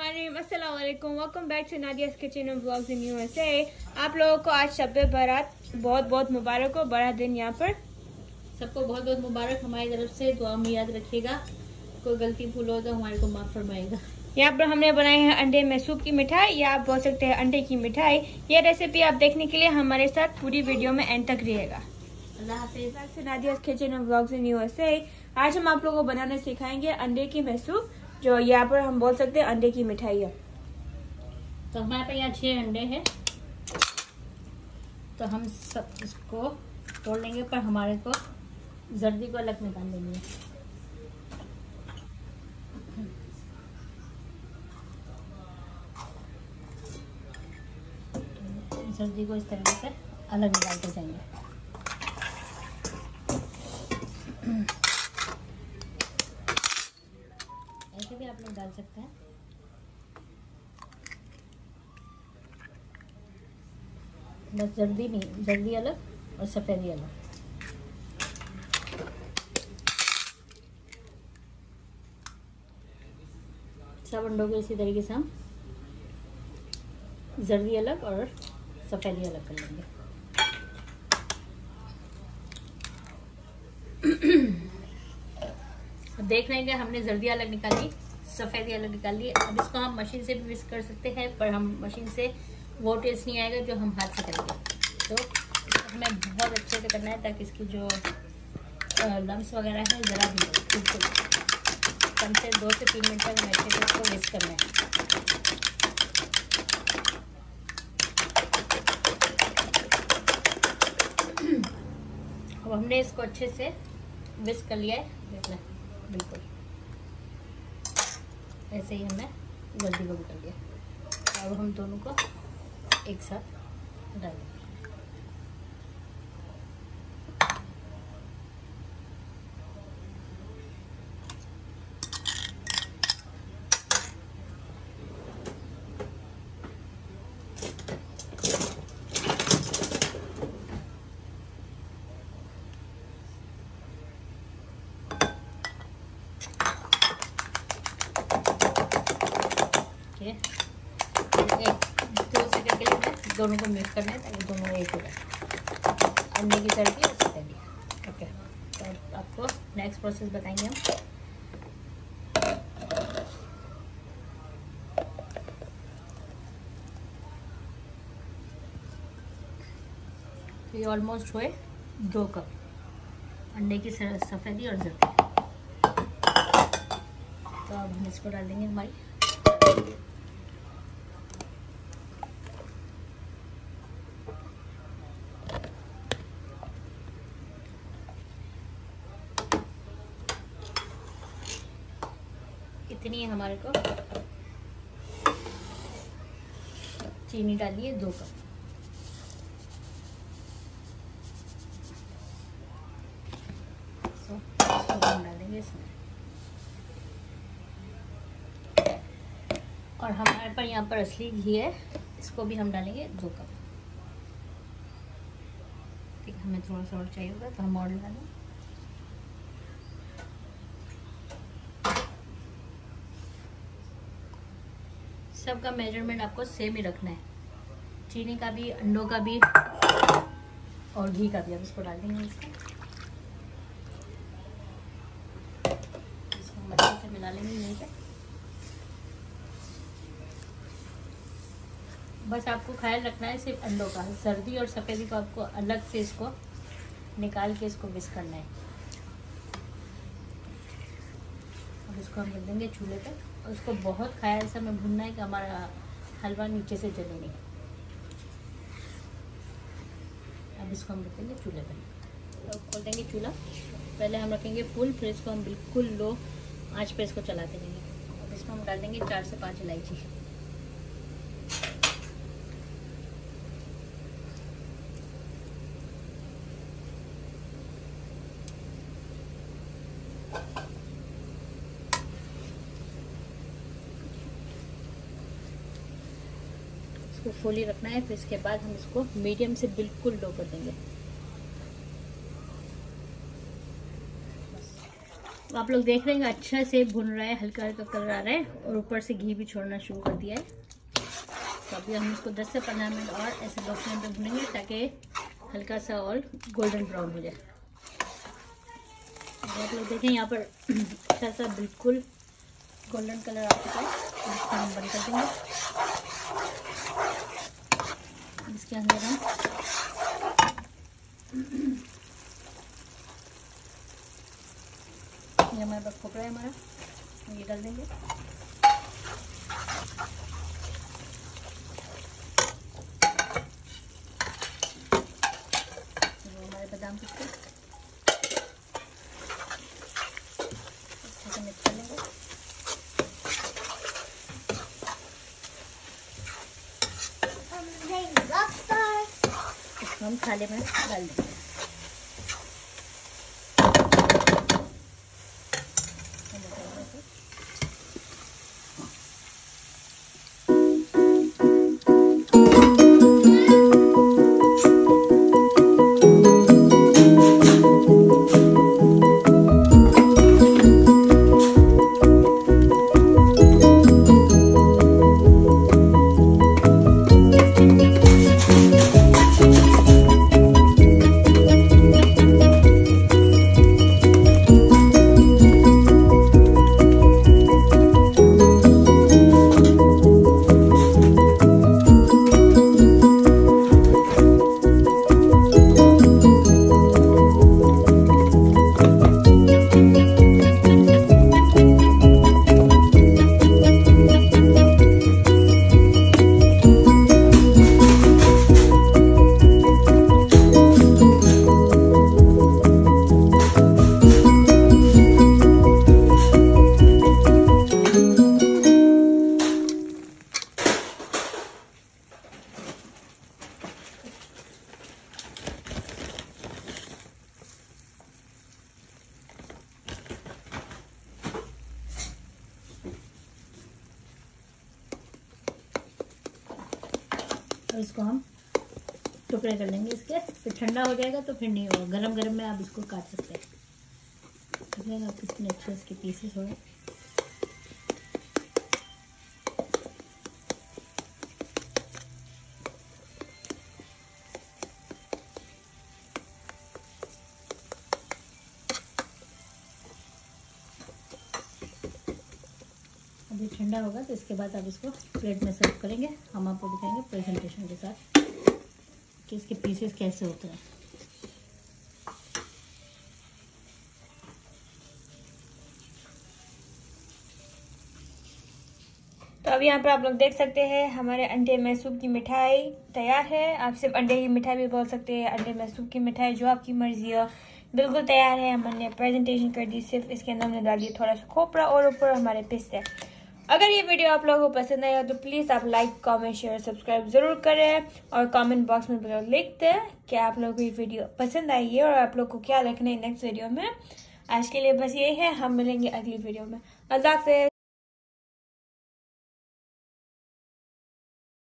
अस्सलाम वालेकुम, welcome back to Nadia's kitchen and vlogs in USA. आप लोगों को आज शब बारात बहुत बहुत मुबारक हो। बड़ा दिन यहाँ पर सबको बहुत बहुत मुबारक हमारी तरफ से। दुआ में याद रखिएगा, कोई गलती भूल हो तो हमारे को माफ फरमाएगा। यहाँ पर हमने बनाए हैं अंडे में सूप की मिठाई, या आप बोल सकते हैं अंडे की मिठाई। ये रेसिपी आप देखने के लिए हमारे साथ पूरी वीडियो में एंड तक रहिएगा। अल्लाह हाफिज़। Back to Nadia's kitchen and vlogs in USA. आज हम आप लोगों को बनाना सिखाएंगे अंडे की महसूब, जो यहाँ पर हम बोल सकते हैं अंडे की मिठाई है। तो हमारे पास यहाँ 6 अंडे हैं, तो हम सब इसको तोड़ लेंगे, पर हमारे को जर्दी को अलग निकाल लेनी है। जर्दी को इस तरीके से अलग निकालते जाएंगे। ऐसे भी आप लोग डाल सकते हैं। बस जर्दी नहीं, जर्दी अलग और सफेदी अलग। सब अंडों को इसी तरीके से हम जर्दी अलग और सफेदी अलग कर लेंगे। देख रहे हैं कि हमने जर्दी अलग निकाली, सफेदी अलग निकाली। अब इसको हम मशीन से भी विस्क कर सकते हैं, पर हम मशीन से वो टेस्ट नहीं आएगा जो हम हाथ से करेंगे। तो इसको हमें बहुत अच्छे से करना है ताकि इसकी जो लम्स वगैरह है ज़रा भी हो। बिल्कुल कम से 2 से 3 मिनट तक हमें अच्छे से इसको विस्क करना है। अब हमने इसको अच्छे से विस्क कर लिया है, देखना बिल्कुल ऐसे ही हमने जल्दी को भी कर लिया। अब हम दोनों को एक साथ डाल देंगे। दोनों को मिक्स करना है ताकि दोनों एक हो जाए, अंडे की जर्दी और सफेदी। ओके, तो आपको नेक्स्ट प्रोसेस बताएंगे हम। तो ये ऑलमोस्ट हुए 2 कप अंडे की सफेदी और जर्दी। तो अब हम इसको डाल देंगे हमारी इतनी है। हमारे को चीनी डालिए 2 कप। इसको हम डालेंगे इसमें, और हमारे पर यहाँ पर असली घी है, इसको भी हम डालेंगे 2 कप। ठीक है, हमें थोड़ा सा और चाहिए होगा तो हम और डालेंगे। सबका मेजरमेंट आपको सेम ही रखना है, चीनी का भी, अंडों का भी और घी का भी। अब इसको डाल देंगे, इसको हम अच्छे से मिला लेंगे यहीं पे। बस आपको ख्याल रखना है सिर्फ अंडों का, जर्दी और सफेदी को आपको अलग से इसको निकाल के इसको मिक्स करना है। अब इसको हम रख देंगे चूल्हे पे, और उसको बहुत ख्याल से हमें भूनना है कि हमारा हलवा नीचे से जले नहीं। अब इसको हम रखेंगे चूल्हे पे। तो खोल देंगे चूल्हा, पहले हम रखेंगे फुल, फिर इसको हम बिल्कुल लो आंच पे इसको चलाते रहेंगे। अब इसमें हम डाल देंगे 4 से 5 इलायची। इसको फुली रखना है, फिर इसके बाद हम इसको मीडियम से बिल्कुल लो कर देंगे। आप लोग देख रहे हैं अच्छा से भुन रहा है, हल्का हल्का कलर आ रहा है और ऊपर से घी भी छोड़ना शुरू कर दिया है। तो अभी हम इसको 10 से 15 मिनट और ऐसे लो फ्लेम पे भुनेंगे ताकि हल्का सा और गोल्डन ब्राउन हो जाए। आप लोग देखें यहाँ पर अच्छा सा बिल्कुल गोल्डन कलर आ चुका है। तो इसको हम बंद कर देंगे। इसके अंदर हम ये हमारे पास खोपड़ा है हमारा, ये डाल देंगे। वो हमारे बादाम पिस्ता अच्छे से मिक्स कर लेंगे। इसको हम थाली में डाल देंगे। और इसको हम टुकड़े कर लेंगे इसके, फिर ठंडा हो जाएगा तो फिर नहीं होगा। गरम गरम में आप इसको काट सकते हैं। देखिएगा कितने अच्छे इसके पीसेस हो रहे हैं। अभी ठंडा होगा तो इसके बाद आप इसको प्लेट में सर्व करेंगे। हम आपको दिखाएंगे प्रेजेंटेशन के साथ कि इसके पीसेस कैसे होते हैं। तो अब यहाँ पर आप लोग देख सकते हैं हमारे अंडे मैसूब की मिठाई तैयार है। आप सिर्फ अंडे की मिठाई भी बोल सकते हैं, अंडे मैसूब की मिठाई, जो आपकी मर्जी हो, बिल्कुल तैयार है। हमने प्रेजेंटेशन कर दी, सिर्फ इसके अंदर हमने डाल दिया थोड़ा सा खोपरा और ऊपर हमारे पिस्ते। अगर ये वीडियो आप लोगों को पसंद आया तो प्लीज़ आप लाइक, कमेंट, शेयर, सब्सक्राइब ज़रूर करें और कमेंट बॉक्स में लिख दें कि आप लोगों को ये वीडियो पसंद आई है और आप लोग को क्या देखना है नेक्स्ट वीडियो में। आज के लिए बस यही है, हम मिलेंगे अगली वीडियो में। अल्लाह हाफ़िज़।